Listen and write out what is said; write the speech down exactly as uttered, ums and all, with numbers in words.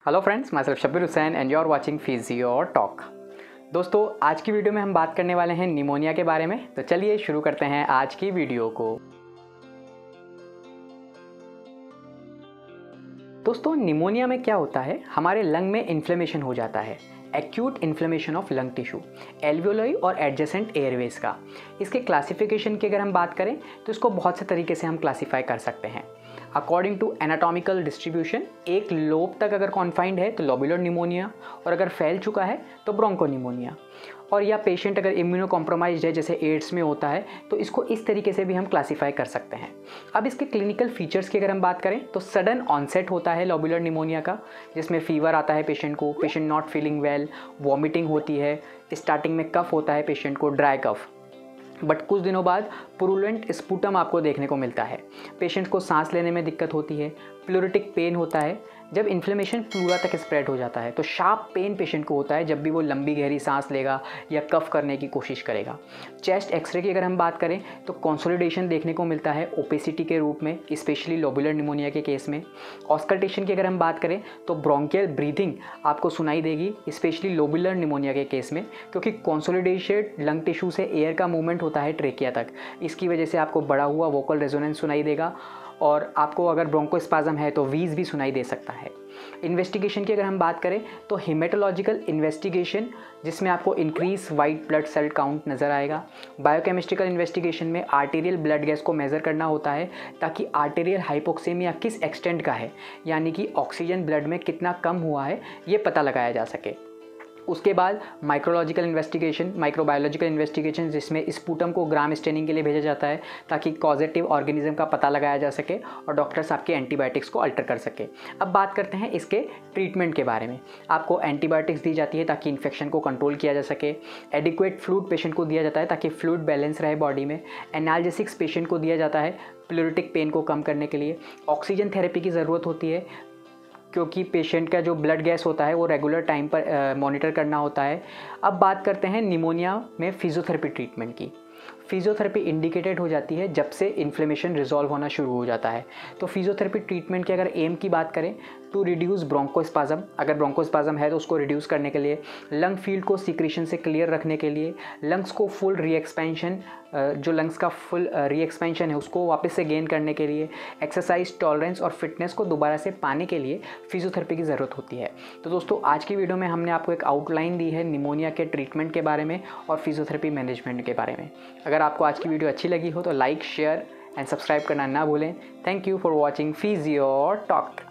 Hello friends, my self Shabbir Hussain and you are watching physio talk. दोस्तों, आज की video में हम बात करने वाले हैं निमोनिया के बारे में। तो चलिए शुरू करते हैं आज की वीडियो को। दोस्तों, निमोनिया में क्या होता है, हमारे लंग में इन्फ्लेमेशन हो जाता है, acute inflammation of lung tissue, alveoli और एडजेसेंट एयरवेज का। इसके क्लासिफिकेशन की अगर हम बात करें तो इसको बहुत से तरीके से हम क्लासीफाई कर सकते हैं अकॉर्डिंग टू एनाटॉमिकल डिस्ट्रीब्यूशन। एक लोब तक अगर कॉन्फाइंड है तो लोबुलर निमोनिया, और अगर फैल चुका है तो ब्रोंकोनिमोनिया। और या पेशेंट अगर इम्यूनो कॉम्प्रोमाइज्ड है जैसे एड्स में होता है तो इसको इस तरीके से भी हम क्लासीफाई कर सकते हैं। अब इसके क्लिनिकल फीचर्स की अगर हम बात करें तो सडन ऑनसेट होता है लोबुलर निमोनिया का, जिसमें फीवर आता है पेशेंट को, patient not feeling well, vomiting होती है, स्टार्टिंग में कफ होता है पेशेंट को, ड्राई कफ, बट कुछ दिनों बाद पुरुलेंट स्पूटम आपको देखने को मिलता है। पेशेंट को सांस लेने में दिक्कत होती है, प्लूरिटिक पेन होता है। जब इन्फ्लेमेशन प्लूरा तक स्प्रेड हो जाता है तो शार्प पेन पेशेंट को होता है जब भी वो लंबी गहरी सांस लेगा या कफ करने की कोशिश करेगा। चेस्ट एक्सरे की अगर हम बात करें तो कंसोलिडेशन देखने को मिलता है ओपेसिटी के रूप में, स्पेशली लोबुलर निमोनिया के केस में। ऑस्कल्टेशन की अगर हम बात करें तो ब्रोंकियल ब्रीथिंग आपको सुनाई देगी, स्पेशली लोबुलर निमोनिया के केस में, क्योंकि कंसोलिडेटेड लंग टिश्यू से एयर का मूवमेंट होता है ट्रेकिया तक। इसकी वजह से आपको बड़ा हुआ वोकल रेजोनेंस सुनाई देगा, और आपको अगर ब्रोंकोस्पाज्म है तो वीज भी सुनाई दे सकता है। इन्वेस्टिगेशन की अगर हम बात करें तो हेमेटोलॉजिकल इन्वेस्टिगेशन, जिसमें आपको increase white blood cell count नज़र आएगा। बायोकेमिस्ट्रिकल इन्वेस्टिगेशन में आर्टेरियल ब्लड गैस को मेज़र करना होता है ताकि आर्टेरियल हाइपोक्सेमिया किस एक्सटेंट का है, यानी कि ऑक्सीजन ब्लड में कितना कम हुआ है, ये पता लगाया जा सके। उसके बाद माइक्रोलॉजिकल इन्वेस्टिगेशन, माइक्रोबायोलॉजिकल इन्वेस्टिगेशन, जिसमें स्पूटम को ग्राम स्टेनिंग के लिए भेजा जाता है ताकि कॉजेटिव ऑर्गेनिज्म का पता लगाया जा सके और डॉक्टर्स आपके एंटीबायोटिक्स को अल्टर कर सके। अब बात करते हैं इसके ट्रीटमेंट के बारे में। आपको एंटीबायोटिक्स दी जाती है ताकि इन्फेक्शन को कंट्रोल किया जा सके। एडिक्वेट फ्लूइड पेशेंट को दिया जाता है ताकि फ्लूइड बैलेंस रहे बॉडी में। एनाल्जेसिक्स पेशेंट को दिया जाता है प्लूरिटिक पेन को कम करने के लिए। ऑक्सीजन थेरेपी की ज़रूरत होती है क्योंकि पेशेंट का जो ब्लड गैस होता है वो रेगुलर टाइम पर मॉनिटर करना होता है। अब बात करते हैं निमोनिया में फिजियोथेरेपी ट्रीटमेंट की। फिजियोथेरेपी इंडिकेटेड हो जाती है जब से इन्फ्लेमेशन रिजॉल्व होना शुरू हो जाता है। तो फिजियोथेरेपी ट्रीटमेंट के अगर एम की बात करें टू रिड्यूस ब्रोंकोस्पाज्म, अगर ब्रोंकोस्पाज्म है तो उसको रिड्यूस करने के लिए, लंग फील्ड को सीक्रेशन से क्लियर रखने के लिए, लंग्स को फुल री एक्सपेंशन, जो लंग्स का फुल री एक्सपेंशन है उसको वापस से गेन करने के लिए, एक्सरसाइज टॉलरेंस और फिटनेस को दोबारा से पाने के लिए फिजियोथेरेपी की ज़रूरत होती है। तो दोस्तों, आज की वीडियो में हमने आपको एक आउटलाइन दी है निमोनिया के ट्रीटमेंट के बारे में और फिजियोथेरेपी मैनेजमेंट के बारे में। अगर आपको आज की वीडियो अच्छी लगी हो तो लाइक, शेयर एंड सब्सक्राइब करना ना भूलें। Thank you for watching physio talk.